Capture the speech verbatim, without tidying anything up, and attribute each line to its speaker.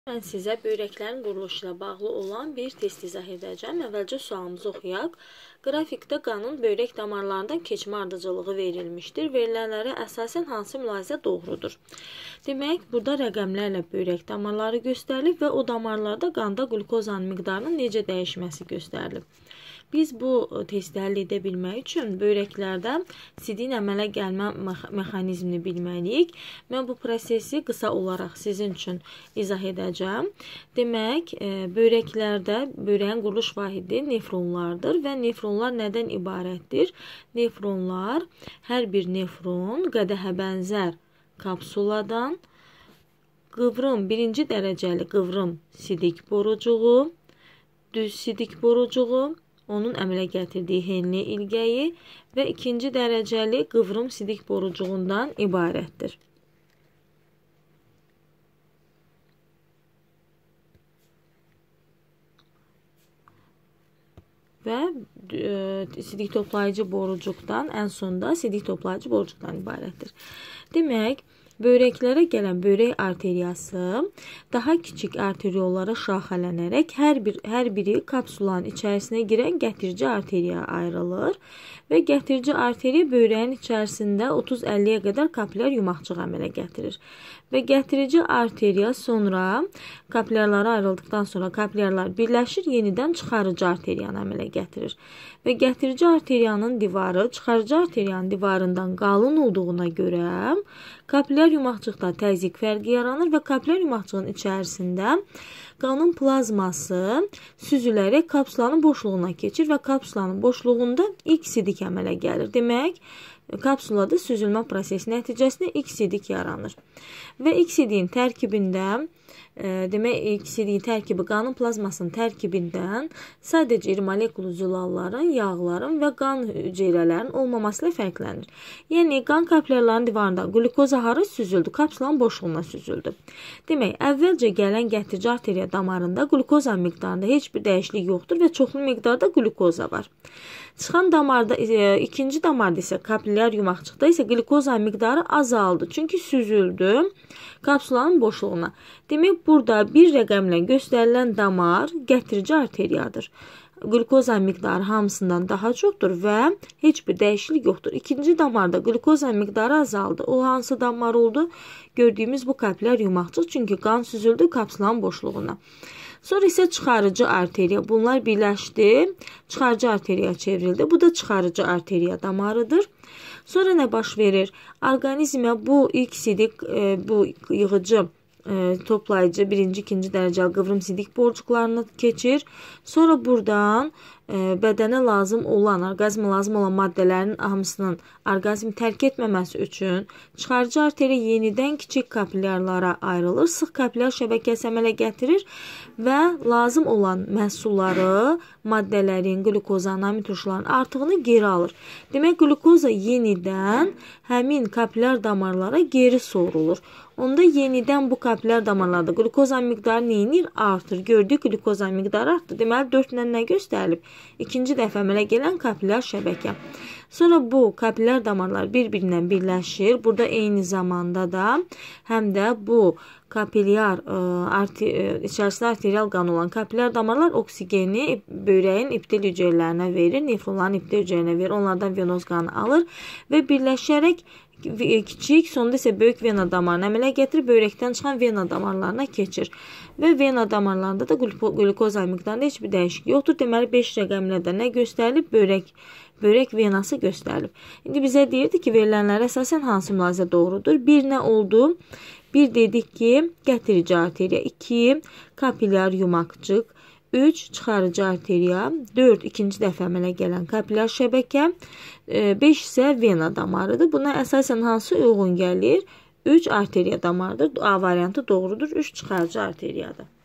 Speaker 1: Mən sizə böbrəklərin quruluşu ilə bağlı olan bir test izah edəcəm. Əvvəlcə sualımızı oxuyaq. Qrafikdə qanın böbrək damarlarından keçmə ardıcılığı verilmişdir. Verilənlərə əsasən hansı mülahizə doğrudur? Demək, burada rəqəmlərlə böbrək damarları göstərilib və o damarlarda qanda qlukozanın miqdarının necə dəyişməsi göstərilib. Biz bu testi həll edə bilmək üçün böbrəklərdə sidiyin əmələ gəlmə mexanizmini bilməliyik. Mən bu prosesi qısa olaraq sizin üçün izah edəcəm. Demək, böbrəklərdə böbreyin quruluş vahidi nefronlardır və nefronlar nədən ibarətdir? Nefronlar, hər bir nefron qədəhə bənzər kapsuladan qıvrım, birinci dərəcəli qıvrım sidik borucuğu, düz sidik borucuğu, onun əmələ gətirdiyi henli ilgəyi və ikinci dərəcəli qıvrım sidik borucuğundan ibarətdir. Və e, sidik toplayıcı borucuqdan, ən sonda sidik toplayıcı borucuqdan ibarətdir. Demək, böbrəklərə gələn böbrək arteriyası daha kiçik arteriollara şaxələnərək hər bir hər biri kapsulanın içərisinə girən gətirici arteriyaya ayrılır və gətirici arteriya böbreyin içərisində otuz əlliyə qədər kapilyar yumaqcıq əmələ gətirir. Və gətirici arteriya sonra kapilyarlara ayrıldıqdan sonra kapilyarlar birləşir, yenidən çıxarıcı arteriyanı əmələ gətirir. Və gətirici arteriyanın divarı çıxarıcı arteriyanın divarından qalın olduğuna görə kapilyar yumaqcıqda təzyiq fərqi yaranır və kapilyar yumaqcığın içərisində qanın plazması süzülərək kapsulanın boşluğuna keçir və kapsulanın boşluğunda ilk sidik əmələ gəlir. Demək, kapsulada süzülmə prosesi nəticəsində ilk sidik yaranır. Və ilk sidiyin tərkibində, e, demək, ilk sidiyin tərkibi qanın plazmasının tərkibindən sadəcə iri molekulu zülalların, yağların və qan hüceyrələrinin olmaması ilə fərqlənir. Yəni, qan kapilyarlarının divarında glukoza hara süzüldü? Kapsulanın boşluğuna süzüldü. Demək, əvvəlcə gələn gətirici arteriya damarında glukoza miqdarında heç bir dəyişiklik yoxdur və çoxlu miqdarda glukoza var. Çıxan damarda, e, ikinci damarda isə kapilyar yumaqcıqda isə glukoza miqdarı azaldı. Çünki süzüldü kapsulanın boşluğuna. Demək, burada bir rəqəmlə göstərilən damar gətirici arteriyadır. Glukoza miqdarı hamısından daha çoxdur və heç bir dəyişiklik yoxdur. İkinci damarda glukoza miqdarı azaldı. O hansı damar oldu? Gördüyümüz bu kapilyar yumaqcıq, çünki qan süzüldü kapsulanın boşluğuna. Sonra isə çıxarıcı arteriya. Bunlar birləşdi, çıxarıcı arteriyaya çevrildi. Bu da çıxarıcı arteriya damarıdır. Sonra nə baş verir? Orqanizmə bu ilk sidik, e, bu yığıcı e, toplayıcı birinci, ikinci dərəcəli qıvrım sidik borucuqlarına keçir. Sonra buradan e, bədənə lazım olan, orqanizmə lazım olan maddələrin hamısının orqanizm tərk etməməsi üçün çıxarıcı arteriya yenidən kiçik kapilyarlara ayrılır. Sıx kapilyar şəbəkəsi əmələ gətirir və lazım olan məhsulları, maddələrin, qlukozanın, aminturşuların artığını geri alır. Demək, glukoza yenidən həmin kapilyar damarlara geri sorulur. Onda yenidən bu kapilyar damarlarda glukozan miqdarı neyinir? Artır. Gördük, glukozan miqdarı artdı. Deməli, dörd ilə nə göstərilib? İkinci dəfə əmələ gələn kapilyar şəbəkə. Sonra bu kapilyar damarlar bir-birindən birləşir. Burada eyni zamanda da həm də bu kapilyar arter, içərisində arterial qan olan kapilyar damarlar oksigeni böbreyin iptil hüceyrələrinə verir, nefronların iptil hüceyrələrinə verir. Onlardan venoz qanı alır və birləşərək kiçik, sonunda isə böyük vena damarına əmələ gətirib böbrəkdən çıxan vena damarlarına keçir. Və vena damarlarında da glukoza miqdarında heç bir dəyişiklik yoxdur. Deməli, beş rəqəmlə də nə göstərilib? Böbrək, böbrək venası göstərilib. İndi bizə deyirdi ki, verilənlərə əsasən hansı mülahizə doğrudur? Bir nə oldu? Bir dedik ki, gətirici arteriya, iki kapilyar yumaqcıq, üç çıxarıcı arteriya, dörd ikinci dəfə əmələ gələn kapilyar şəbəkə, beş isə vena damarıdır. Buna əsasən hansı uyğun gəlir? üç arteriya damarıdır. A variantı doğrudur. üç çıxarıcı arteriyadır.